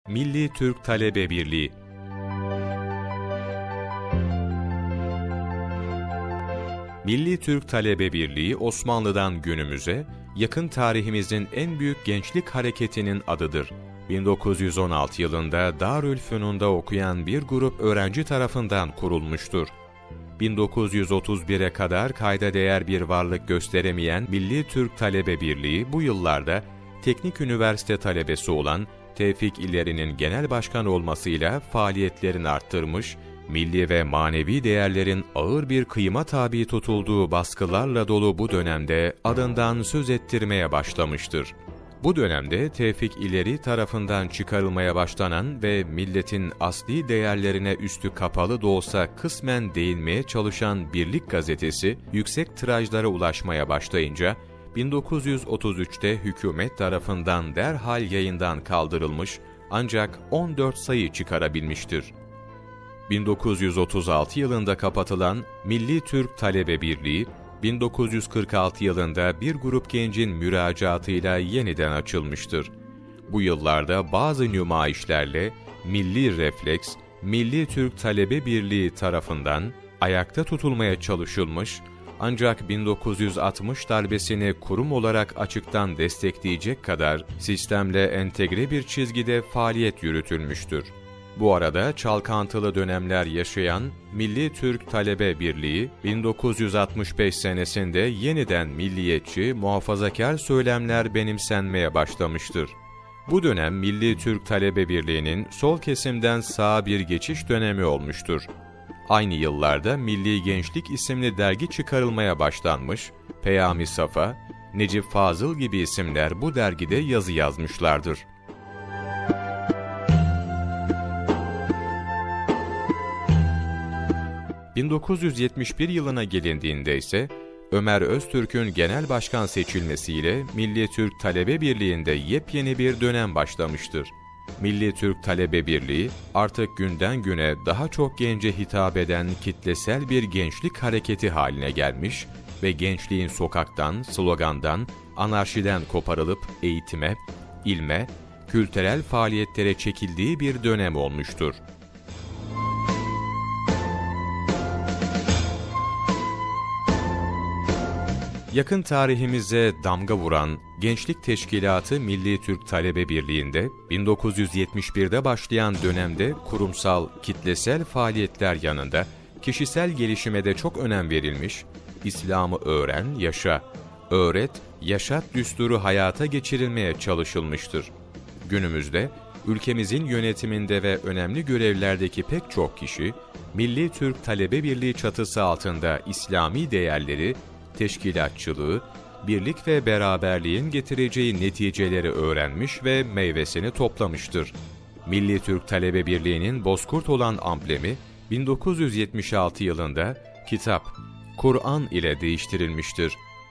Milli Türk Talebe Birliği. Milli Türk Talebe Birliği, Osmanlı'dan günümüze, yakın tarihimizin en büyük gençlik hareketinin adıdır. 1916 yılında Darülfünun'da okuyan bir grup öğrenci tarafından kurulmuştur. 1931'e kadar kayda değer bir varlık gösteremeyen Milli Türk Talebe Birliği, bu yıllarda teknik üniversite talebesi olan Tevfik İlleri'nin genel başkan olmasıyla faaliyetlerini arttırmış, milli ve manevi değerlerin ağır bir kıyıma tabi tutulduğu baskılarla dolu bu dönemde adından söz ettirmeye başlamıştır. Bu dönemde Tevfik İlleri tarafından çıkarılmaya başlanan ve milletin asli değerlerine üstü kapalı da olsa kısmen değinmeye çalışan Birlik gazetesi yüksek tirajlara ulaşmaya başlayınca 1933'te hükümet tarafından derhal yayından kaldırılmış ancak 14 sayı çıkarabilmiştir. 1936 yılında kapatılan Milli Türk Talebe Birliği, 1946 yılında bir grup gencin müracaatıyla yeniden açılmıştır. Bu yıllarda bazı nümayişlerle Milli Refleks, Milli Türk Talebe Birliği tarafından ayakta tutulmaya çalışılmış, ancak 1960 darbesini kurum olarak açıktan destekleyecek kadar sistemle entegre bir çizgide faaliyet yürütülmüştür. Bu arada çalkantılı dönemler yaşayan Milli Türk Talebe Birliği, 1965 senesinde yeniden milliyetçi, muhafazakar söylemler benimsenmeye başlamıştır. Bu dönem Milli Türk Talebe Birliği'nin sol kesimden sağa bir geçiş dönemi olmuştur. Aynı yıllarda Milli Gençlik isimli dergi çıkarılmaya başlanmış, Peyami Safa, Necip Fazıl gibi isimler bu dergide yazı yazmışlardır. ...1971 yılına gelindiğinde ise Ömer Öztürk'ün genel başkan seçilmesiyle Milli Türk Talebe Birliği'nde yepyeni bir dönem başlamıştır. Milli Türk Talebe Birliği artık günden güne daha çok gence hitap eden kitlesel bir gençlik hareketi haline gelmiş ve gençliğin sokaktan, slogandan, anarşiden koparılıp eğitime, ilme, kültürel faaliyetlere çekildiği bir dönem olmuştur. Yakın tarihimize damga vuran Gençlik Teşkilatı Milli Türk Talebe Birliği'nde 1971'de başlayan dönemde kurumsal, kitlesel faaliyetler yanında kişisel gelişime de çok önem verilmiş, İslam'ı öğren, yaşa, öğret, yaşat düsturu hayata geçirilmeye çalışılmıştır. Günümüzde ülkemizin yönetiminde ve önemli görevlerdeki pek çok kişi, Milli Türk Talebe Birliği çatısı altında İslami değerleri, teşkilatçılığı, birlik ve beraberliğin getireceği neticeleri öğrenmiş ve meyvesini toplamıştır. Milli Türk Talebe Birliği'nin bozkurt olan amblemi, 1976 yılında kitap, Kur'an ile değiştirilmiştir.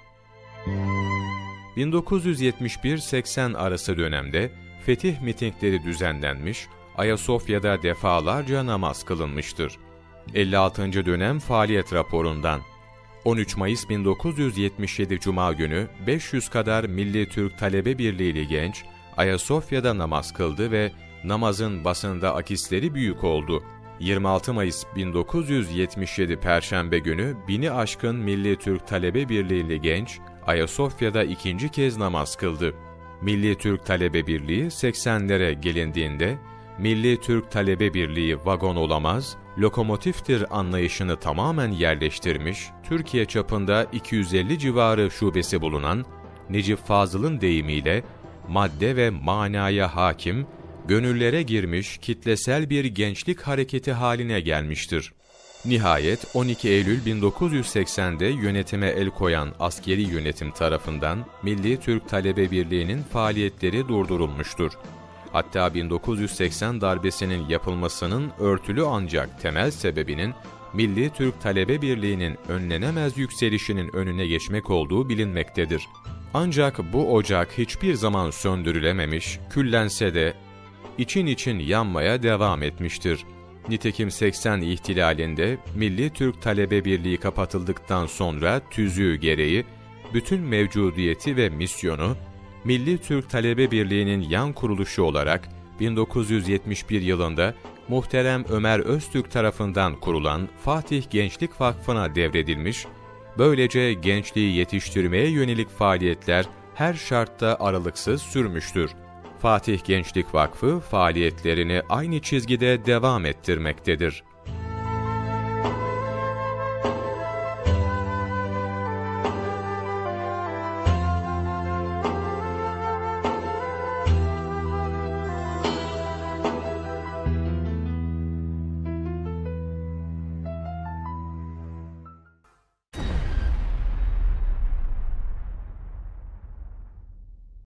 1971-80 arası dönemde fetih mitingleri düzenlenmiş, Ayasofya'da defalarca namaz kılınmıştır. 56. dönem faaliyet raporundan 13 Mayıs 1977 Cuma günü 500 kadar Milli Türk Talebe Birliği'li genç Ayasofya'da namaz kıldı ve namazın basında akisleri büyük oldu. 26 Mayıs 1977 Perşembe günü 1000'i aşkın Milli Türk Talebe Birliği'li genç Ayasofya'da ikinci kez namaz kıldı. Milli Türk Talebe Birliği 80'lere gelindiğinde Milli Türk Talebe Birliği vagon olamaz, lokomotiftir anlayışını tamamen yerleştirmiş, Türkiye çapında 250 civarı şubesi bulunan Necip Fazıl'ın deyimiyle madde ve manaya hakim, gönüllere girmiş kitlesel bir gençlik hareketi haline gelmiştir. Nihayet 12 Eylül 1980'de yönetime el koyan askeri yönetim tarafından Milli Türk Talebe Birliği'nin faaliyetleri durdurulmuştur. Hatta 1980 darbesinin yapılmasının örtülü ancak temel sebebinin Milli Türk Talebe Birliği'nin önlenemez yükselişinin önüne geçmek olduğu bilinmektedir. Ancak bu ocak hiçbir zaman söndürülememiş, küllense de için yanmaya devam etmiştir. Nitekim 80 ihtilalinde Milli Türk Talebe Birliği kapatıldıktan sonra tüzüğü gereği bütün mevcudiyeti ve misyonu Milli Türk Talebe Birliği'nin yan kuruluşu olarak 1971 yılında muhterem Ömer Öztürk tarafından kurulan Fatih Gençlik Vakfı'na devredilmiş, böylece gençliği yetiştirmeye yönelik faaliyetler her şartta aralıksız sürmüştür. Fatih Gençlik Vakfı faaliyetlerini aynı çizgide devam ettirmektedir.